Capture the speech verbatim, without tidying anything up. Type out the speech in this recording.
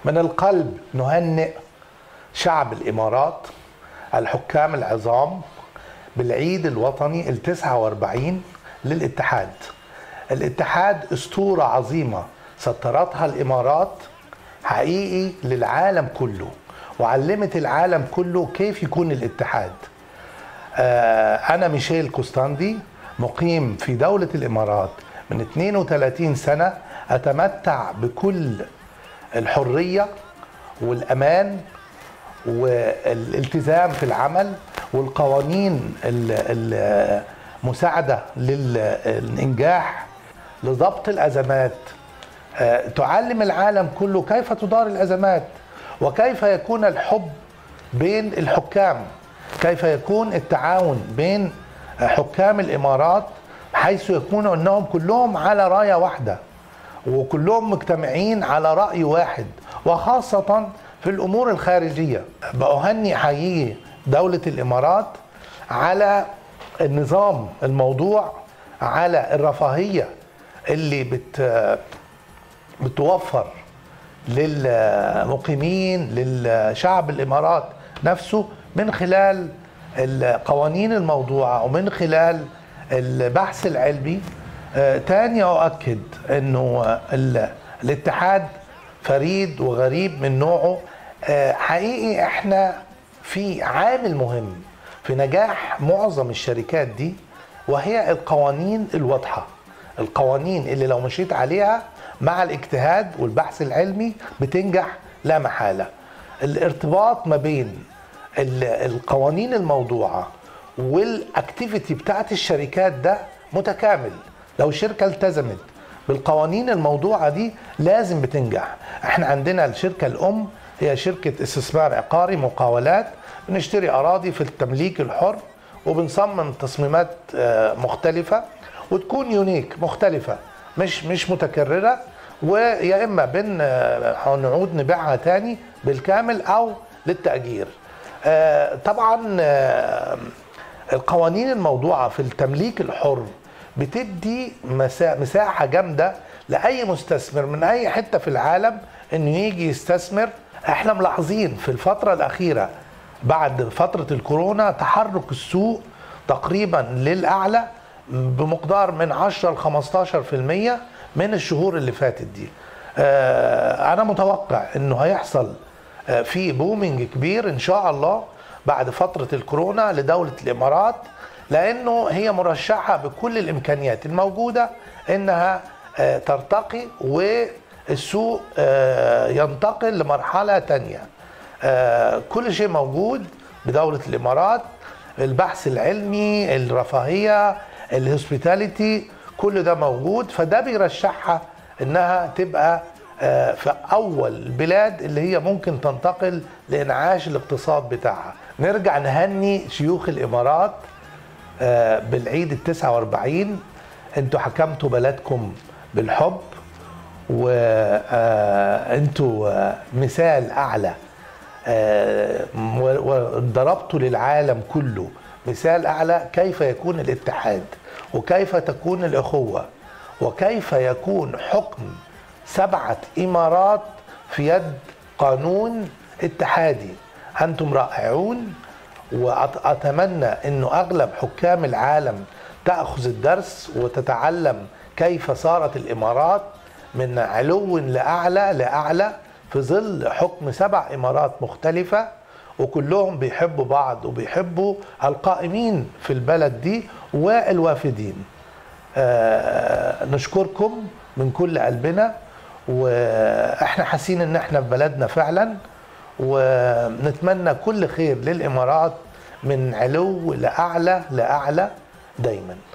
من القلب نهنئ شعب الإمارات الحكام العظام بالعيد الوطني التسعة واربعين للاتحاد. الاتحاد أسطورة عظيمة سطرتها الإمارات حقيقي للعالم كله، وعلمت العالم كله كيف يكون الاتحاد. أنا ميشيل كوستاندي مقيم في دولة الإمارات من اثنين وثلاثين سنة، أتمتع بكل الحرية والأمان والالتزام في العمل والقوانين المساعدة للإنجاح لضبط الأزمات. تعلم العالم كله كيف تدار الأزمات، وكيف يكون الحب بين الحكام، كيف يكون التعاون بين حكام الإمارات، حيث يكونوا أنهم كلهم على راية واحدة وكلهم مجتمعين على رأي واحد، وخاصة في الأمور الخارجية. بأهني حقيقي دولة الإمارات على النظام الموضوع، على الرفاهية اللي بت بتوفر للمقيمين للشعب الإمارات نفسه من خلال القوانين الموضوعة ومن خلال البحث العلمي. آه تاني أؤكد أنه الاتحاد فريد وغريب من نوعه. آه حقيقي احنا في عامل مهم في نجاح معظم الشركات دي، وهي القوانين الواضحة، القوانين اللي لو مشيت عليها مع الاجتهاد والبحث العلمي بتنجح لا محالة. الارتباط ما بين القوانين الموضوعة والاكتيفيتي بتاعت الشركات ده متكامل. لو الشركة التزمت بالقوانين الموضوعة دي لازم بتنجح. احنا عندنا الشركة الأم هي شركة استثمار عقاري مقاولات، بنشتري أراضي في التمليك الحر وبنصمم تصميمات مختلفة وتكون يونيك مختلفة، مش مش متكررة، ويا إما بنعود نبيعها تاني بالكامل أو للتأجير. طبعا القوانين الموضوعة في التمليك الحر بتدي مساحة جامدة لأي مستثمر من أي حتة في العالم إنه يجي يستثمر. احنا ملاحظين في الفترة الأخيرة بعد فترة الكورونا تحرك السوق تقريبا للأعلى بمقدار من عشرة ل خمستاشر بالمية من الشهور اللي فاتت دي. أنا متوقع إنه هيحصل في بومينج كبير إن شاء الله بعد فترة الكورونا لدولة الإمارات، لأنه هي مرشحة بكل الإمكانيات الموجودة إنها ترتقي والسوق ينتقل لمرحلة تانية. كل شيء موجود بدولة الإمارات، البحث العلمي، الرفاهية، الهوسبيتاليتي، كل ده موجود، فده بيرشحها إنها تبقى في أول البلاد اللي هي ممكن تنتقل لإنعاش الاقتصاد بتاعها. نرجع نهني شيوخ الإمارات بالعيد التسعة واربعين. انتوا حكمتوا بلدكم بالحب، وانتوا مثال أعلى، وضربتوا للعالم كله مثال أعلى كيف يكون الاتحاد، وكيف تكون الأخوة، وكيف يكون حكم سبعة إمارات في يد قانون اتحادي. أنتم رائعون، وأتمنى أنه أغلب حكام العالم تأخذ الدرس وتتعلم كيف صارت الإمارات من علو لأعلى لأعلى في ظل حكم سبع إمارات مختلفة، وكلهم بيحبوا بعض وبيحبوا القائمين في البلد دي والوافدين. آه نشكركم من كل قلبنا، واحنا حاسين ان احنا في بلدنا فعلا، ونتمنى كل خير للإمارات من علو لأعلى لأعلى دايما.